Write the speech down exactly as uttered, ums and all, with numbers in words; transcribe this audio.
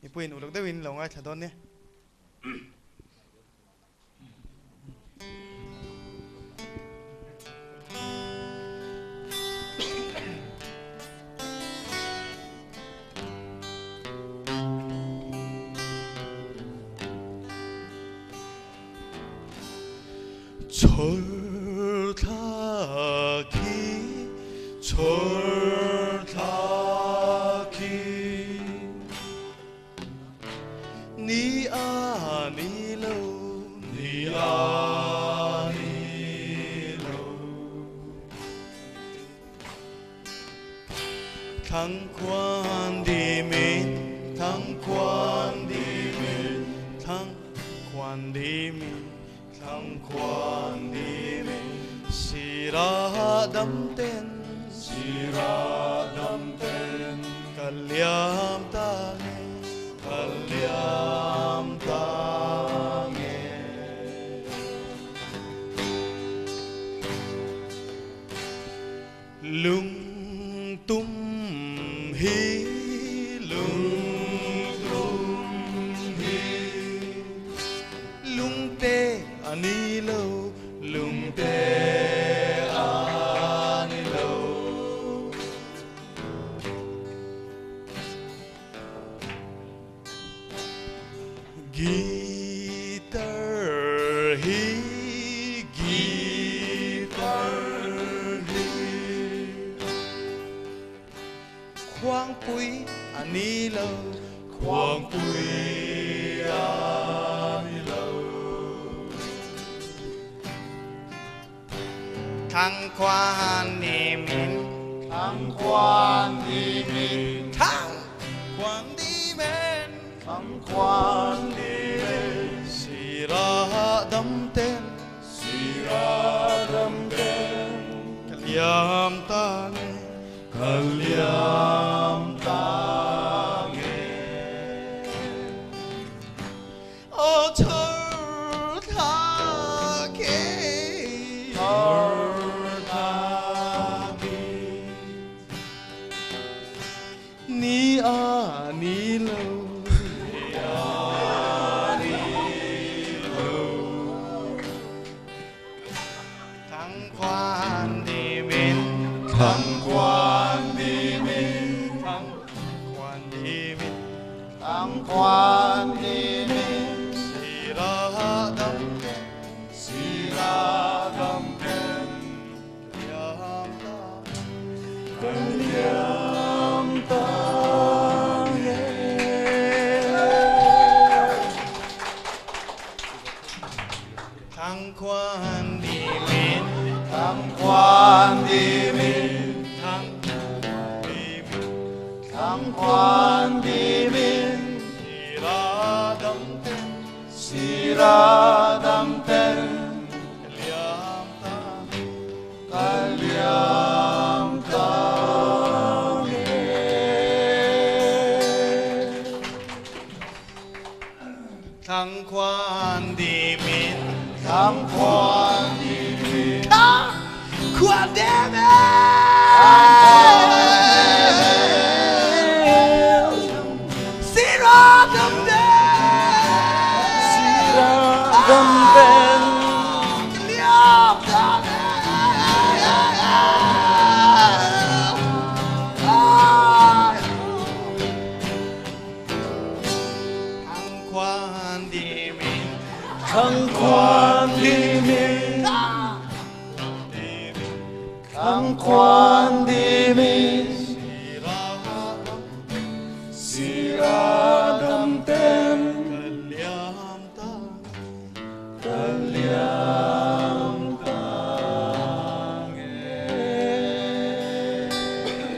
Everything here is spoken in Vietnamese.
puin ulok de win longa thadon ne 철타기 철타기 니 아니로 니 아니로 당관디민 당관디민 당관디민 당관디민 시라담텐 시라담텐 kalliamtange kalliamtange lung tum hi lung tum hi lung te anilo lung te anilo guitar hi guitar hi khoang pui anilo khoang pui anilo thăng quan niệm thăng quan niệm thăng quan niệm thăng quan niệm siradamten siradamten kalliamtange kalliamtange o 철타기 ni anilo ni anilo thăng quan nimin thăng quan nimin thăng quan nimin thăng quan nimin siradamten siradamten kalliamtange thăng quan nimin thăng quan nimin thăng nimin thăng quan nimin siradamten siradamten kalliamtange thăng quan nimin thăng quan nimin thăng quan nimin siradamten siradamten thăng quan nimin thăng quan nimin siradamten kalliamtange